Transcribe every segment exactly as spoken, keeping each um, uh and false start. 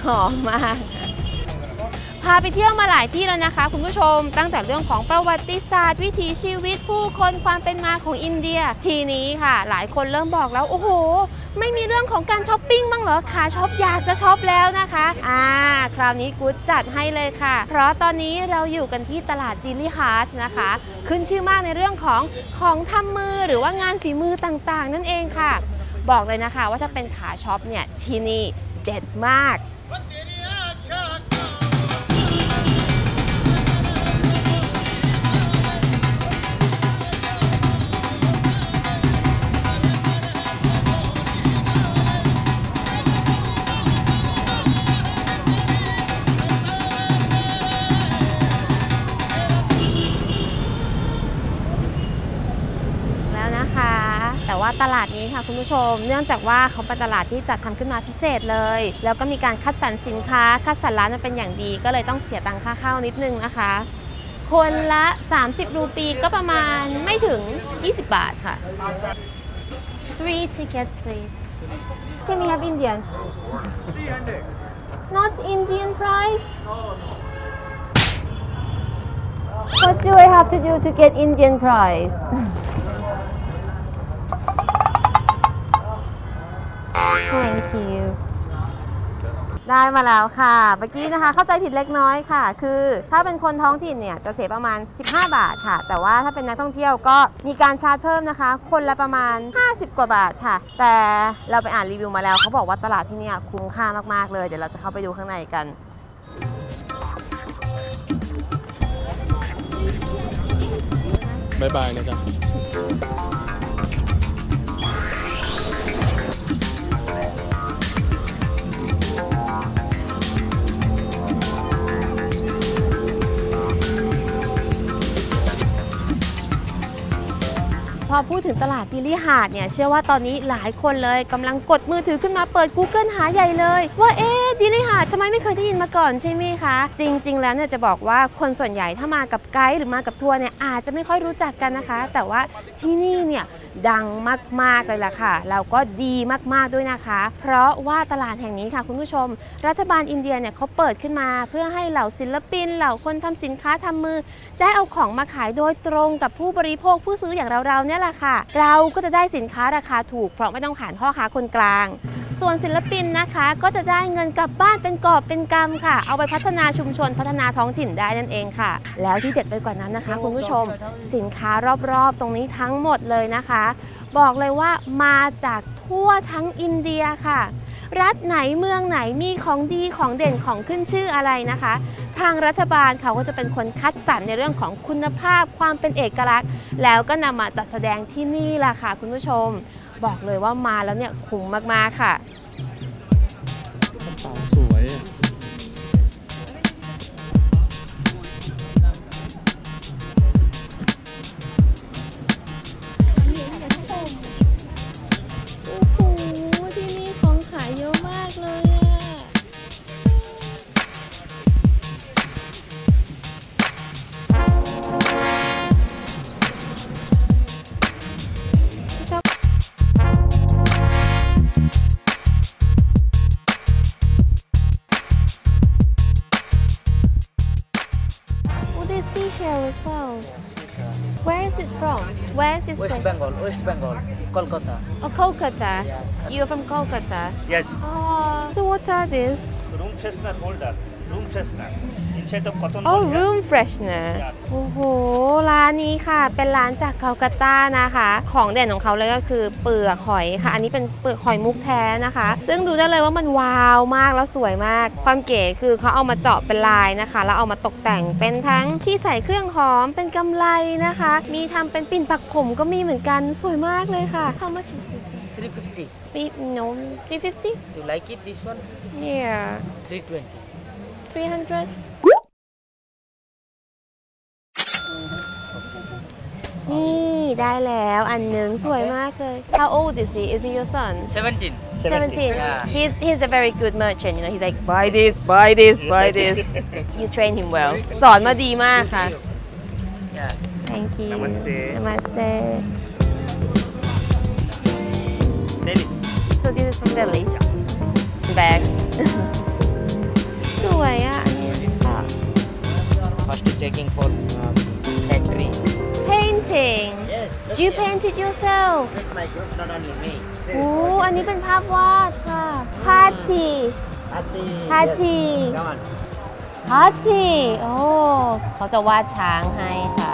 หอมมากพาไปเที่ยวมาหลายที่แล้วนะคะคุณผู้ชมตั้งแต่เรื่องของประวัติศาสตร์วิถีชีวิตผู้คนความเป็นมาของอินเดียทีนี้ค่ะหลายคนเริ่มบอกแล้วโอ้โหไม่มีเรื่องของการช้อปปิ้งบ้างเหรอขาช็อปอยากจะช็อปแล้วนะคะอ่าคราวนี้กู๊ดจัดให้เลยค่ะเพราะตอนนี้เราอยู่กันที่ตลาดดิลลี่ฮาร์ทนะคะขึ้นชื่อมากในเรื่องของของทำมือหรือว่างานฝีมือต่างๆนั่นเองค่ะบอกเลยนะคะว่าถ้าเป็นขาช็อปเนี่ยที่นี่เด็ดมากแต่ว่าตลาดนี้ค่ะคุณผู้ชมเนื่องจากว่าเขาเป็นตลาดที่จัดทำขึ้นมาพิเศษเลยแล้วก็มีการคัดสรรสินค้าคัดสรรร้านมาเป็นอย่างดีก็เลยต้องเสียตังค่าเข้านิดนึงนะคะคนละสามสิบรูปีก็ประมาณไม่ถึงยี่สิบบาทค่ะ three tickets please can we have Indian not Indian price what do I have to do to get Indian price Thank you ได้มาแล้วค่ะเมื่อกี้นะคะเข้าใจผิดเล็กน้อยค่ะคือถ้าเป็นคนท้องถิ่นเนี่ยจะเสียประมาณสิบห้าบาทค่ะแต่ว่าถ้าเป็นนักท่องเที่ยวก็มีการชาร์จเพิ่มนะคะคนละประมาณห้าสิบกว่าบาทค่ะแต่เราไปอ่านรีวิวมาแล้วเขาบอกว่าตลาดที่นี่คุ้มค่ามากๆเลยเดี๋ยวเราจะเข้าไปดูข้างในกันบ๊ายบายนะครับพอพูดถึงตลาดดิลลี่ฮาร์ทเนี่ยเชื่อว่าตอนนี้หลายคนเลยกำลังกดมือถือขึ้นมาเปิด Google หาใหญ่เลยว่าเอ๊ะดิลลี่ฮาร์ททำไมไม่เคยได้ยินมาก่อนใช่ไหมคะจริงๆแล้วเนี่ยจะบอกว่าคนส่วนใหญ่ถ้ามากับไกด์หรือมากับทัวร์เนี่ยอาจจะไม่ค่อยรู้จักกันนะคะแต่ว่าที่นี่เนี่ยดังมากๆเลยล่ะค่ะแล้วก็ดีมากๆด้วยนะคะเพราะว่าตลาดแห่งนี้ค่ะคุณผู้ชมรัฐบาลอินเดียเนี่ยเขาเปิดขึ้นมาเพื่อให้เหล่าศิลปินเหล่าคนทำสินค้าทำมือได้เอาของมาขายโดยตรงกับผู้บริโภคผู้ซื้ออย่างเราๆเนี่ยแหละค่ะเราก็จะได้สินค้าราคาถูกเพราะไม่ต้องผ่านพ่อค้าคนกลางส่วนศิลปินนะคะก็จะได้เงินกลับบ้านเป็นกอบเป็นกำค่ะเอาไปพัฒนาชุมชนพัฒนาท้องถิ่นได้นั่นเองค่ะแล้วที่เด็ดไปกว่านั้นนะคะคุณผู้ชมสินค้ารอบๆตรงนี้ทั้งหมดเลยนะคะบอกเลยว่ามาจากทั่วทั้งอินเดียค่ะรัฐไหนเมืองไหนมีของดีของเด่นของขึ้นชื่ออะไรนะคะทางรัฐบาลเขาก็จะเป็นคนคัดสรรในเรื่องของคุณภาพความเป็นเอกลักษณ์แล้วก็นำมาจัดแสดงที่นี่ล่ะค่ะคุณผู้ชมบอกเลยว่ามาแล้วเนี่ยคุ้มมากๆค่ะสวย as well. Where is it from? Where is it West from? Bengal, West Bengal, Kolkata. Oh, Kolkata. Yeah. You're from Kolkata. Yes. Oh, so what are these? Room freshener holder. Room freshener. Inside of cotton. Oh, room freshener. โอ้โหร้านนี้ค่ะเป็นร้านจากคัลคัตตานะคะของเด่นของเขาเลยก็คือเปลือกหอยค่ะอันนี้เป็นเปลือกหอยมุกแท้นะคะซึ่งดูได้เลยว่ามันว้าวมากแล้วสวยมากความเก๋คือเขาเอามาเจาะเป็นลายนะคะแล้วเอามาตกแต่งเป็นทั้งที่ใส่เครื่องหอมเป็นกำไลนะคะมีทำเป็นปิ่นปักผมก็มีเหมือนกันสวยมากเลยค่ะ How much is this? three fifty. No, three fifty? You like it, this one? Yeah. three twenty. three hundred? นี่ได้แล้วอันหนึ่งสวยมากเลย How old is he? Is he your son? seventeen. seventeen. Yeah. He's he's a very good merchant. You know, he's like buy this, buy this, buy this. You train him well. สอนมาดีมากค่ะ Yeah. Thank you. Namaste. Namaste. Delhi. So this is from Delhi. Bags. You paint it yourself With my group, not only me. โอ้อันนี้เป็นภาพวาดค่ะพาจี Hati. พาจี Come on. พาจีโอ้เขาจะวาดช้างให้ค่ะ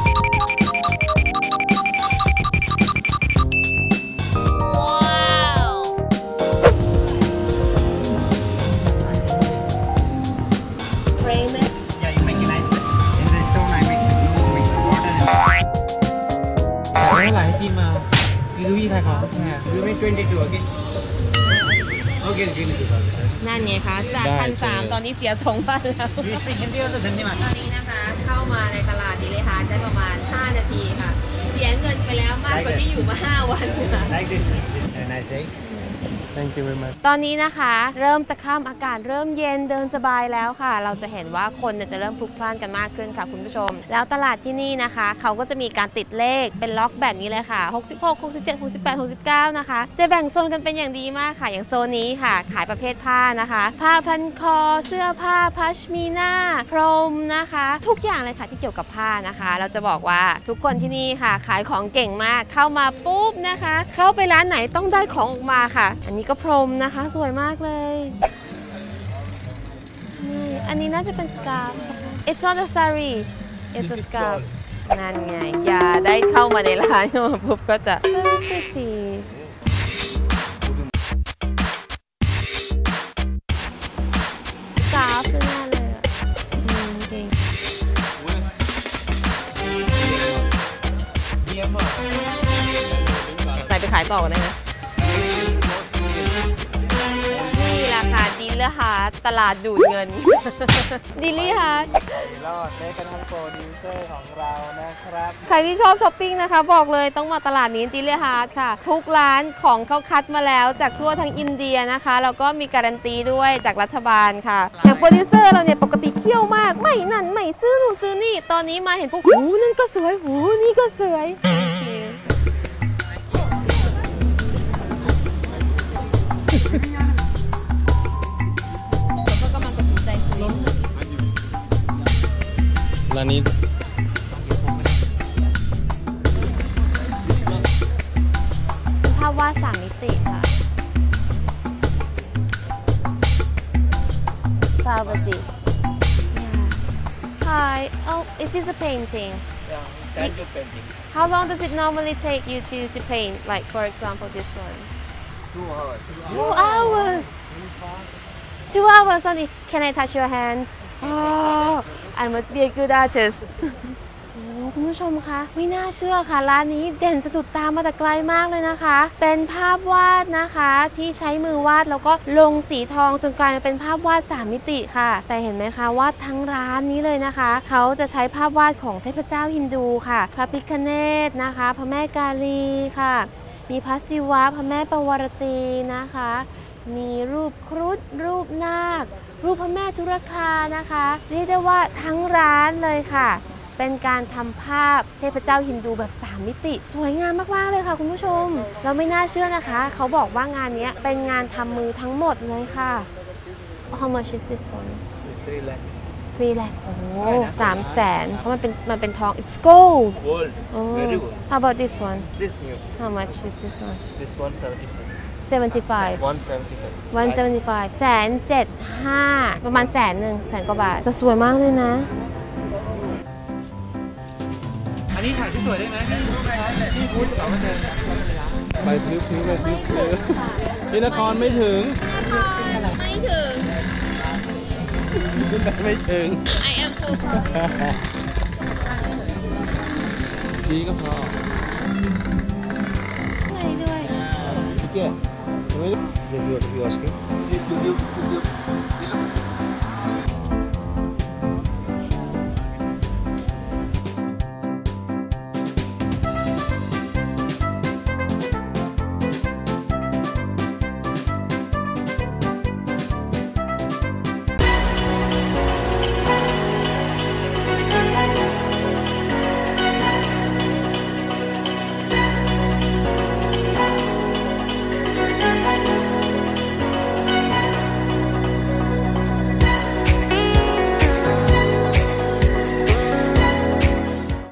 Frame it Yeah, you make it nice. In the stone, I mix glue, mix water. แต่ไม่หลายจีนมามีดูยี่ใครขอแค่ You make twenty-two, okay? Okay, give me the call. นั่นไงคะจากพันสามตอนนี้เสียสองพันแล้ว You speak Hindi also, Dhanyamad. ตอนนี้นะคะเข้ามาในตลาดดิเลฮาร์ทได้ประมาณ ห้า นาทีค่ะ เสียเงินไปแล้วมากกว่าที่อยู่มา ห้า วันค่ะ Like this, please. Have a nice day. thank you very much ตอนนี้นะคะเริ่มจะค่ำอากาศเริ่มเย็นเดินสบายแล้วค่ะ เราจะเห็นว่าคนเนี่ยจะเริ่มพลุกพล่านกันมากขึ้นค่ะคุณผู้ชม แล้วตลาดที่นี่นะคะเขาก็จะมีการติดเลขเป็นล็อกแบบนี้เลยค่ะหกสิบหก หกสิบเจ็ด หกสิบแปด หกสิบเก้านะคะจะแบ่งโซนกันเป็นอย่างดีมากค่ะอย่างโซนนี้ค่ะขายประเภทผ้านะคะผ้าพันคอเสื้อผ้าพัชมีนาพรมนะคะ ทุกอย่างเลยค่ะที่เกี่ยวกับผ้านะคะ เราจะบอกว่าทุกคนที่นี่ค่ะขายของเก่งมากเข้ามาปุ๊บนะคะ เข้าไปร้านไหนต้องได้ของออกมาค่ะ อันนี้ก็พรมนะคะสวยมากเลยนี่อันนี้น่าจะเป็นสกา r ์ It's not a sari It's a scarf นั่นไงอย่าได้เข้ามาในร้านมาปุ๊บก็จะ pretty สกาฟแน่เลยอ่ะอืมจริงใส่ไปขายต่อกันได้ไหมนี่แหละค่ะดิลลี่ฮาร์ทตลาดดูดเงิน ดิลลี่ฮาร์ทรอดได้กันทั้งโปรดิวเซอร์ของเรานะครับใครที่ชอบช้อปปิ้งนะคะบอกเลยต้องมาตลาดนี้ดิลลี่ฮาร์ทค่ะ ทุกร้านของเขาคัดมาแล้วจากทั่วทั้งอินเดียนะคะแล้วก็มีการันตีด้วยจากรัฐบาลค่ะอย่างโปรดิวเซอร์เราเนี่ยปกติเขี้ยวมากไม่นั่นไม่ซื้อหนูซื้อนี่ตอนนี้มาเห็นปุ๊บโอ้นั่นก็สวยโอ้นี่ก็สวยแล้วก็กำลังตัดสินใจซื้อร้านนี้ภาพวาดสามมิติค่ะ Parvati Hi oh is this a painting Yeah, thank you painting. How long does it normally take you to to paint like for example this one Two hours. Two hours Two hours only Can I touch your hands Oh I must be a good artist โอ้คุณผู้ชมคะไม่น่าเชื่อค่ะร้านนี้เด่นสะดุดตามาแต่ไกลมากเลยนะคะเป็นภาพวาดนะคะที่ใช้มือวาดแล้วก็ลงสีทองจนกลายมาเป็นภาพวาดสามมิติค่ะแต่เห็นไหมคะว่าทั้งร้านนี้เลยนะคะเขาจะใช้ภาพวาดของเทพเจ้าฮินดูค่ะพระพิฆเนศนะคะพระแม่กาลีค่ะมีพระศิวะพระแม่ปวารตีนะคะมีรูปครุฑรูปนาครูปพระแม่ทุรคานะคะเรียกได้ว่าทั้งร้านเลยค่ะเป็นการทำภาพเทพเจ้าฮินดูแบบสามมิติสวยงามมากๆเลยค่ะคุณผู้ชมเราไม่น่าเชื่อนะคะเขาบอกว่างานนี้เป็นงานทำมือทั้งหมดเลยค่ะ How much is this one It's three lakhs. three lakhs โอ้สามแสนเพราะมันเป็นมันเป็นทอง it's gold Gold. โอ้ Very good. How about this one This new. How much is this one This one seventy-five. seventy-five One seventy-five. one seventy-five แสนเจ็ดห้าประมาณแสนหนึ่งแสนกว่าบาทจะสวยมากเลยนะอันนี้ถ่ายที่สวยได้ไหมที่พูดเอาไม่เจอไปพลิ้วพลิ้วไปพลิ้วพลิ้วพี่นครไม่ถึงไม่ถึงขึ้นไปไม่ถึง I am full ชี้ก็พอไหนด้วยพี่เกียร์ไม่ What are you asking?